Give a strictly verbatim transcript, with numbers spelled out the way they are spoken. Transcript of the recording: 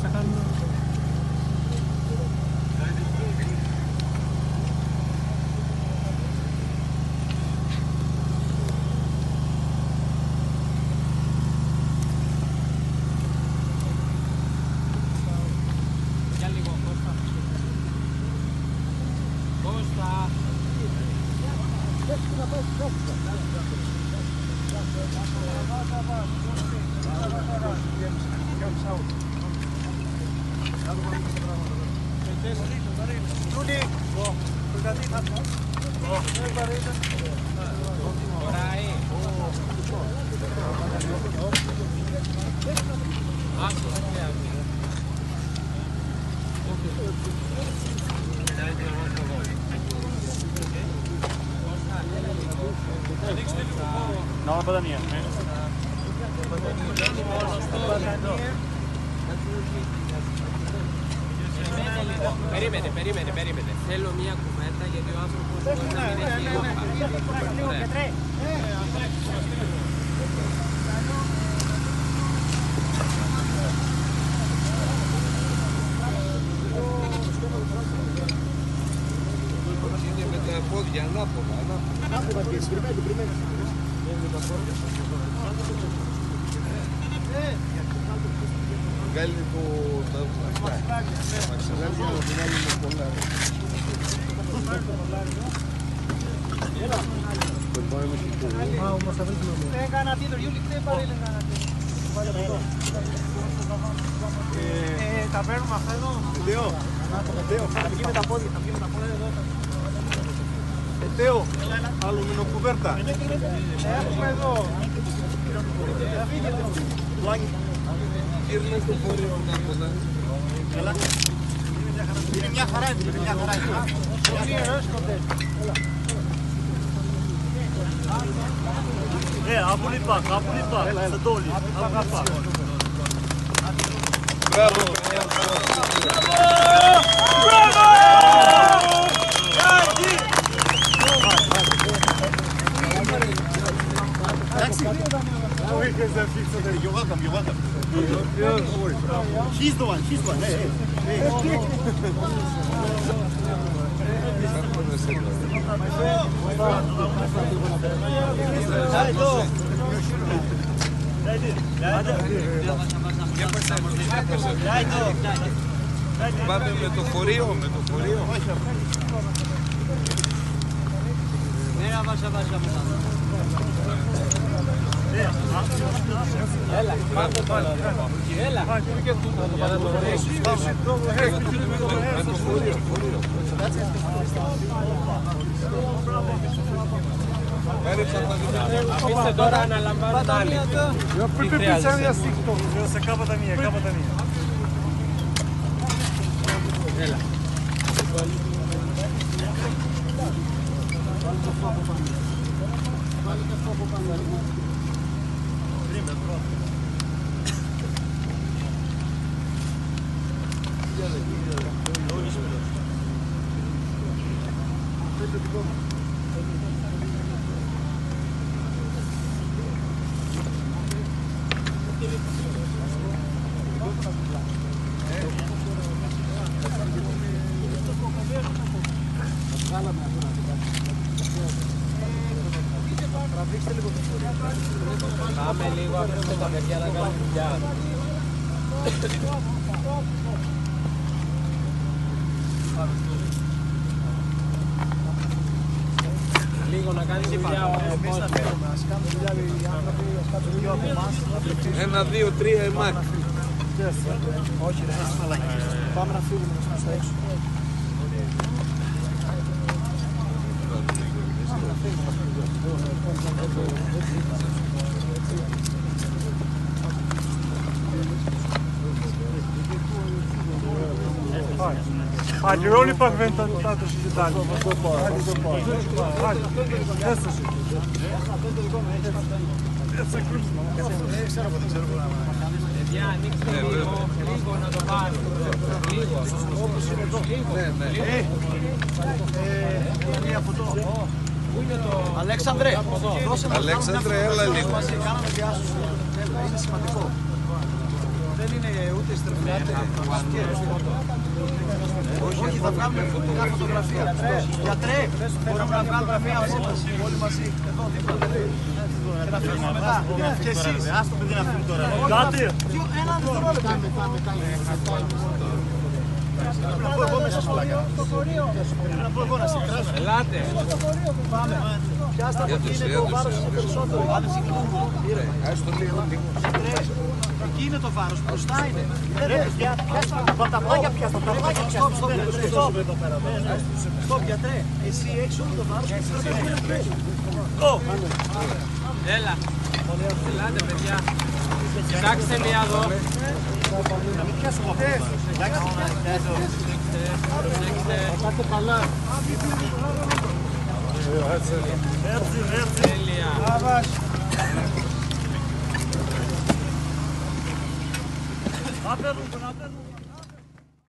θα κάνουμε. Nova badania. Περίμενε, περίμενε, περίμενε. Θέλω μια κουβέντα γιατί ο άνθρωπος μπορεί να μην έχει λίγο χαρτί. Είναι με τα πόδια ανάποδα, ανάποδα. Βγάλει το μαξιλάρι για να βγάλει το κολλάρι. Έκανα τι το Γιούλη, δεν παρέλεγα να τι. Τα παίρνουμε αυτά εδώ. Τέο, Θα βγει τα πόδια, θα βγει τα πόδια εδώ. Τέο, άλλο μηνοκουβέρτα. Έχουμε εδώ. Γύρνα στο φορείο ανάποδα. Είναι μια χαρά, είναι μια χαρά. Πολύ ωραίος κοντές. Ε, από λίπα, από λίπα, σε τόλι, από λίπα. Μπράβο! You're welcome, you're welcome. She's the one, she's the one. Hey, hey. Πάμε με το φορείο, με το φορείο. Μέρα βάσα βάσα μετά. Έλα, πάμε τώρα. Έλα. Για να το βρέσεις. Με το φορείο, φορείο. Αφήστε τώρα αναλαμβάνουν άλλοι. Τι χρειάζεσαι. Σε κάπατα μία, κάπατα μία. Έλα. Πάμε λίγο, αφήστε τα παιδιά να κάνουν δουλειά. Λίγο να κάνεις δουλειά ο κόσμος. Ένα, δύο, τρία, εμάκ. Όχι ρε, πάμε να φύγουμε στο έξω. А, Героли пак вента тато ще дали. Παιδιά, ανοίξτε λίγο, λίγο να το πάρω. Λίγο, όπως είναι εδώ. Μία φωτό. Πού είναι το... Αλέξανδρε, δώσε μας Αλέξανδρε, έλα λίγο. μαζί, κάναμε διάσωση. Είναι σημαντικό. δεν είναι ούτε στρεφλάτε. Όχι, θα βγάλουμε μια φωτογραφία. Γιατρέ, μπορούμε να βγάλουμε μια απόφαση όλοι μαζί, εδώ δίπλα. Και να φύγουμε μετά. Και εσείς. Ας το παιδί να φύγει τώρα. Κάτι. Ένα δευτερόλεπτο. Να πω εγώ μέσα στο λάκια. Να πω εγώ να σε κράσω. Ελάτε. Πάμε. Πιάστα από εκεί είναι το βάρος είναι περισσότερο. Εκεί είναι το βάρος, μπροστά είναι. Από τα πλάγια πιάστα, τα πλάγια πιάστα. Στοπ γιατρέ, εσύ έχεις όλο το βάρος. Έλα. Ελάτε παιδιά. Κοιτάξτε μία εδώ. Να μην πιάσουμε από εδώ. Πάτε καλά. Τέλεια. Να παίρνουν, να παίρνουν.